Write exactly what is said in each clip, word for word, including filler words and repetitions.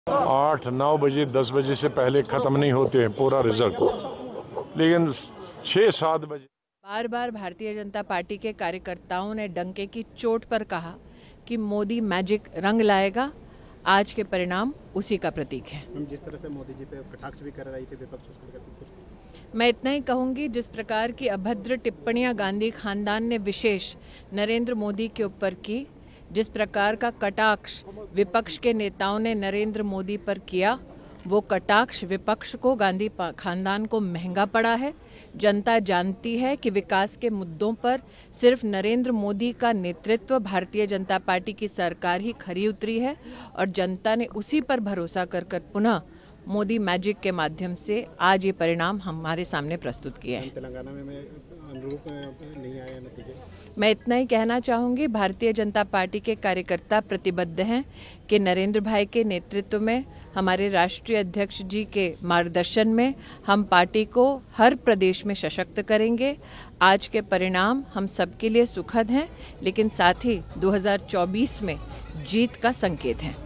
आठ नौ बजे दस बजे से पहले खत्म नहीं होते हैं पूरा रिजल्ट, लेकिन छः सात बजे बार बार भारतीय जनता पार्टी के कार्यकर्ताओं ने डंके की चोट पर कहा कि मोदी मैजिक रंग लाएगा। आज के परिणाम उसी का प्रतीक है। हम जिस तरह से मोदी जी पे कटाक्ष भी कर रही थी विपक्ष, उसको लेकर मैं इतना ही कहूंगी, जिस प्रकार की अभद्र टिप्पणियां गांधी खानदान ने विशेष नरेंद्र मोदी के ऊपर की, जिस प्रकार का कटाक्ष विपक्ष के नेताओं ने नरेंद्र मोदी पर किया, वो कटाक्ष विपक्ष को, गांधी खानदान को महंगा पड़ा है। जनता जानती है कि विकास के मुद्दों पर सिर्फ नरेंद्र मोदी का नेतृत्व, भारतीय जनता पार्टी की सरकार ही खरी उतरी है और जनता ने उसी पर भरोसा कर कर पुनः मोदी मैजिक के माध्यम से आज ये परिणाम हमारे सामने प्रस्तुत किए हैं। तेलंगाना में अनुरूप नहीं आया नतीजे। मैं इतना ही कहना चाहूँगी, भारतीय जनता पार्टी के कार्यकर्ता प्रतिबद्ध हैं कि नरेंद्र भाई के नेतृत्व में, हमारे राष्ट्रीय अध्यक्ष जी के मार्गदर्शन में हम पार्टी को हर प्रदेश में सशक्त करेंगे। आज के परिणाम हम सबके लिए सुखद हैं, लेकिन साथ ही दो हज़ार चौबीस में जीत का संकेत है।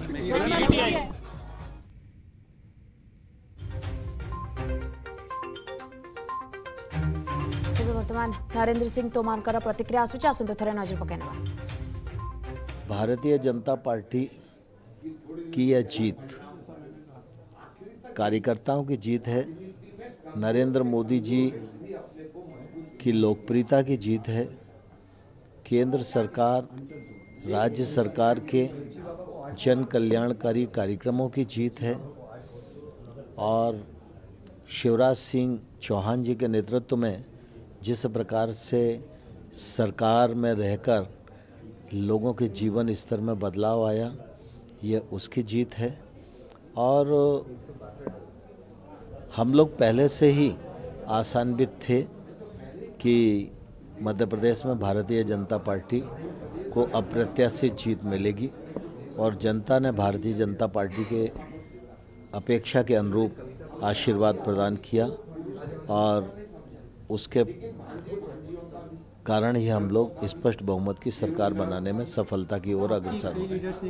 वर्तमान नरेंद्र सिंह तोमर का प्रतिक्रिया आसूची, आसंत थरे नजर पकड़ना। भारतीय जनता पार्टी की यह जीत कार्यकर्ताओं की जीत है, नरेंद्र मोदी जी की लोकप्रियता की जीत है, केंद्र सरकार राज्य सरकार के जन कल्याणकारी कार्यक्रमों की जीत है और शिवराज सिंह चौहान जी के नेतृत्व में जिस प्रकार से सरकार में रहकर लोगों के जीवन स्तर में बदलाव आया, ये उसकी जीत है। और हम लोग पहले से ही आशान्वित थे कि मध्य प्रदेश में भारतीय जनता पार्टी को अप्रत्याशित जीत मिलेगी और जनता ने भारतीय जनता पार्टी के अपेक्षा के अनुरूप आशीर्वाद प्रदान किया और उसके कारण ही हम लोग स्पष्ट बहुमत की सरकार बनाने में सफलता की ओर अग्रसर हो गए।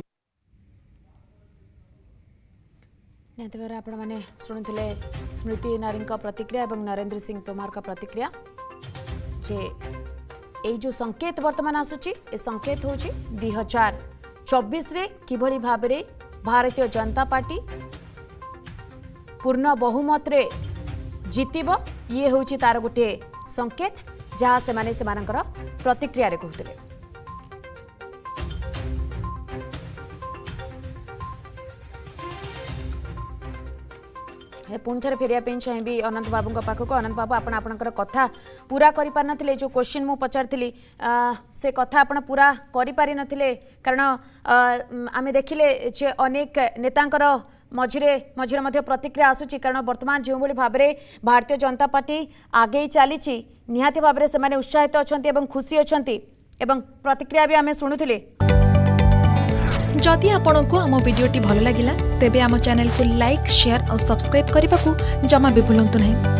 आपने शुणुले स्मृति नारी प्रतिक्रिया और नरेंद्र सिंह तोमर का प्रतिक्रिया जे यही जो संकेत वर्तमान आसूची, ए संकेत हूँ दुई हजार चौबीस किभली भाव में भारतीय जनता पार्टी पूर्ण बहुमत रे जीतिब, ये हूँ तार गोटे संकेत जहाँ से माने सेमानकर प्रतिक्रिया रे कहते। पुणी थे फेरिया चाहिए अनंत बाबू पाखक। अनंत बाबू, आपण आपणकर कथा पूरा करि पार नथिले, जो क्वेश्चन मु पचारथिली से कथा आपण पूरा करि पारि नथिले, कारण आमे देखिले जे अनेक नेतांकर मझिरे मझिरे मध्य प्रतिक्रिया आसूची, कारण वर्तमान जो भली भाव में भारतीय जनता पार्टी आगे चली निहाती भाव में से उत्साहित अच्छा और खुशी अच्छा एवं प्रतिक्रिया भी आमे शुणुथिले। जदि आपंक आम भिडी भल लगा तेब आम चैनल को लाइक, शेयर और सब्सक्राइब करने को जमा भी भूलु नहीं।